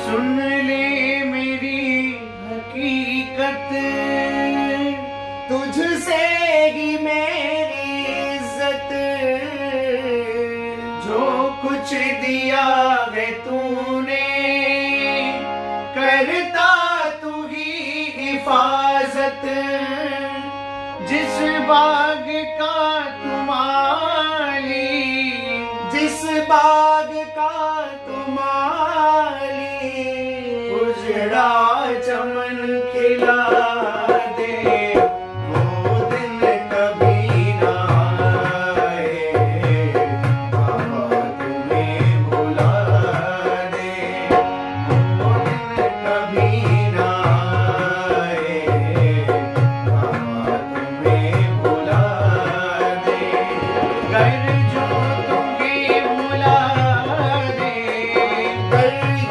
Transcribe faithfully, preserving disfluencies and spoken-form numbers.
सुन ले मेरी हकीकत, तुझसे ही मेरी इज्जत। जो कुछ दिया है तूने, करता तू ही हिफाजत। जिस बाग का तू माली, जिस बाग का तू माली, उजड़ा चमन खिला दे, वो दिन कभी ना आए। बाबा तुम्हें भुला दे, वो दिन कभी ना आए। बाबा तुम्हें भुला दे, कर जो तुम्हें भुला दे, कर